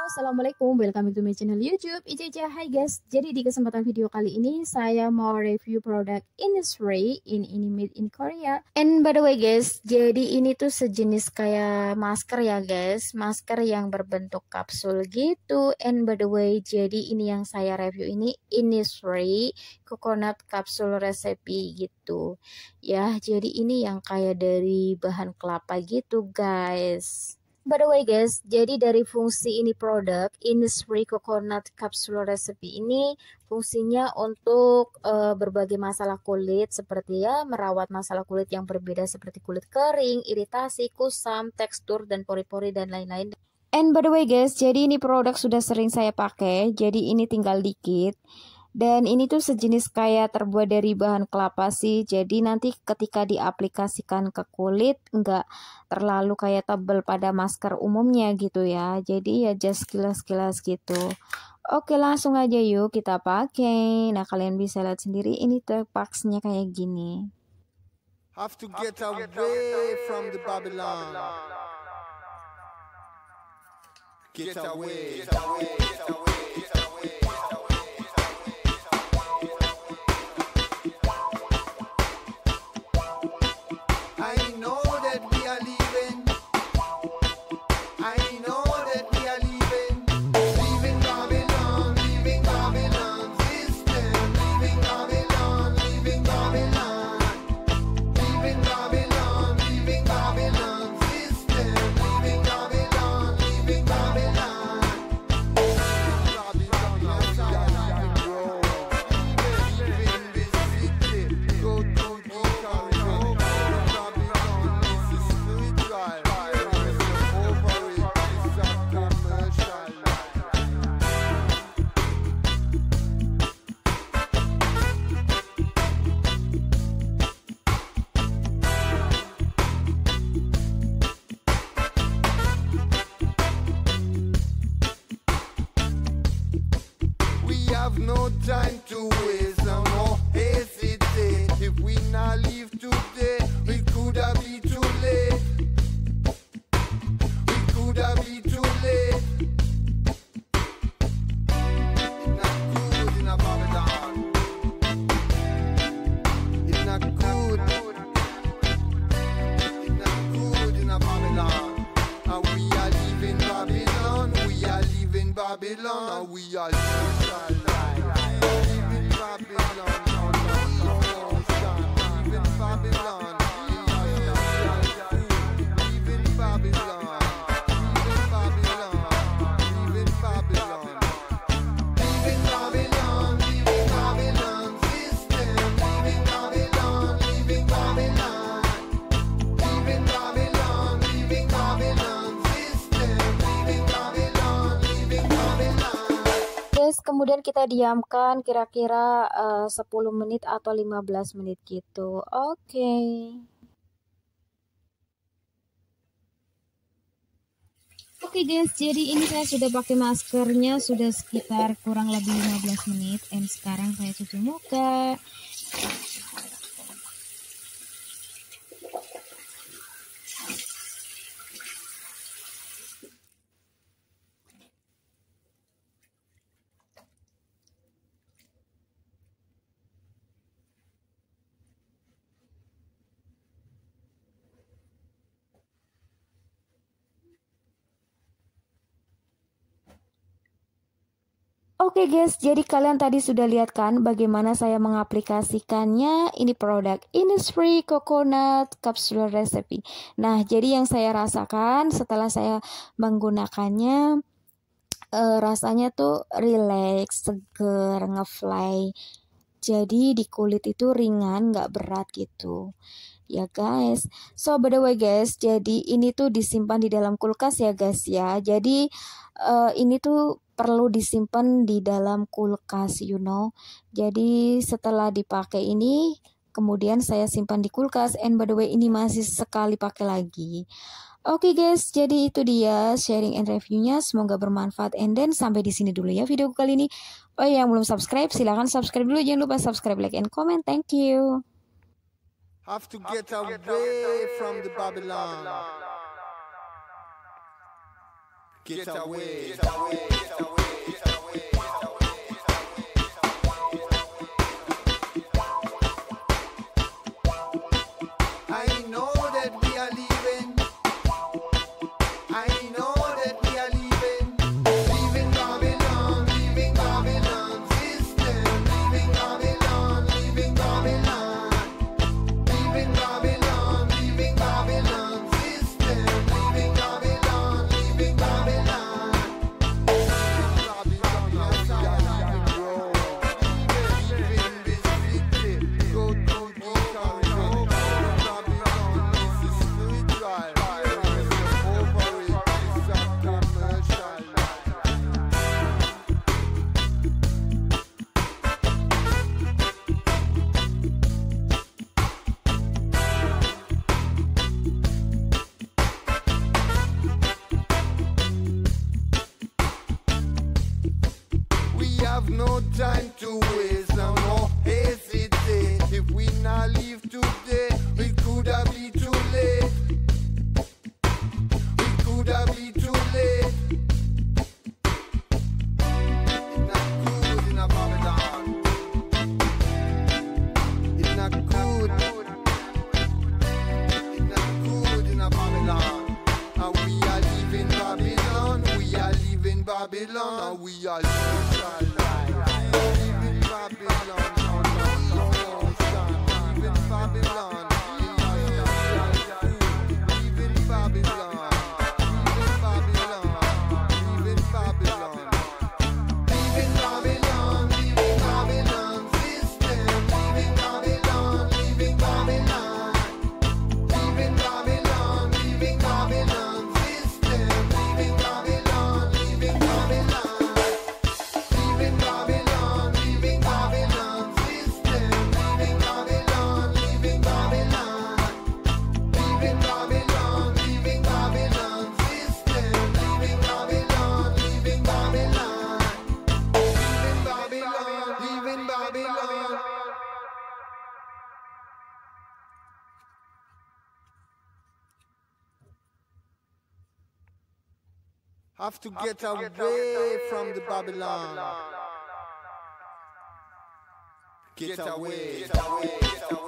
Assalamualaikum, welcome to my channel YouTube Ica. Hai guys, jadi di kesempatan video kali ini saya mau review produk Innisfree ini made in Korea. And by the way guys, jadi ini tuh sejenis kayak masker ya guys, masker yang berbentuk kapsul gitu. And by the way, jadi ini yang saya review ini Innisfree coconut capsule recipe gitu ya. Jadi ini yang kayak dari bahan kelapa gitu guys. By the way guys, jadi dari fungsi ini produk Innisfree Coconut Capsule Recipe ini fungsinya untuk berbagai masalah kulit seperti ya merawat masalah kulit yang berbeda seperti kulit kering, iritasi, kusam, tekstur dan pori-pori dan lain-lain. And by the way guys, jadi ini produk sudah sering saya pakai, jadi ini tinggal dikit. Dan ini tuh sejenis kayak terbuat dari bahan kelapa sih. Jadi nanti ketika diaplikasikan ke kulit nggak terlalu kayak tebal pada masker umumnya gitu ya. Jadi ya just kilas-kilas gitu. Oke, langsung aja yuk kita pakai. Nah, kalian bisa lihat sendiri ini tuh boxnya kayak gini. Have to get away from the Babylon. Get away, get away, get away, get away. No time to waste, no hesitate. If we not leave today, we coulda be too late. We coulda be too late. It's not good in a Babylon. It's not good. It's not good in a Babylon. And we are leaving Babylon. We are leaving Babylon. And we are leaving Kemudian kita diamkan kira-kira 10 menit atau 15 menit gitu. Oke. Oke guys, jadi ini saya sudah pakai maskernya sudah sekitar kurang lebih 15 menit. Dan sekarang saya cuci muka. Oke guys, jadi kalian tadi sudah lihat kan bagaimana saya mengaplikasikannya. Ini produk Innisfree Coconut Capsule Recipe. Nah, jadi yang saya rasakan setelah saya menggunakannya, rasanya tuh relax, seger, ngefly. Jadi di kulit itu ringan, nggak berat gitu. Ya guys, so by the way guys, jadi ini tuh disimpan di dalam kulkas ya guys ya. Jadi ini tuh perlu disimpan di dalam kulkas, you know. Jadi setelah dipakai ini, kemudian saya simpan di kulkas. And by the way, ini masih sekali pakai lagi. Oke guys, jadi itu dia sharing and reviewnya. Semoga bermanfaat. And then sampai di sini dulu ya video kali ini. Oh yang belum subscribe, silahkan subscribe dulu. Jangan lupa subscribe, like, and comment. Thank you. Have to get away from the Babylon. Get away, get away, get away, get away, get away. I know that we are leaving. I know that we are leaving. Leaving Babylon, leaving Babylon system. Leaving Babylon, leaving Babylon. Leaving Babylon, leaving Babylon system. Leaving Babylon, leaving Babylon. Babylon, yes, I am Rome. Leaving this city, go to the corridor. Babylon, this is spiritual. Over it, it's a commercial. We have no time to waste, no more hesitate. If we not leave today, it could have been too late. It could have been too late. It's not good in a Babylon. It's not good. It's not good in a Babylon. And we are leaving Babylon. We are leaving Babylon. And we are leaving Babylon. Leaving Babylon. Leaving Babylon. Leaving Babylon. Leaving Babylon. Leaving Babylon. Leaving Babylon system. Leaving Babylon. Leaving Babylon. Leaving Babylon. Leaving Babylon system. Leaving Babylon. Leaving Babylon. Leaving Babylon, leaving Babylon system. Leaving Babylon, leaving Babylon. Leaving Babylon, leaving Babylon system. Leaving Babylon, leaving Babylon. Leaving Babylon, leaving Babylon. Have to get away from the Babylon. Get away, get away, get away.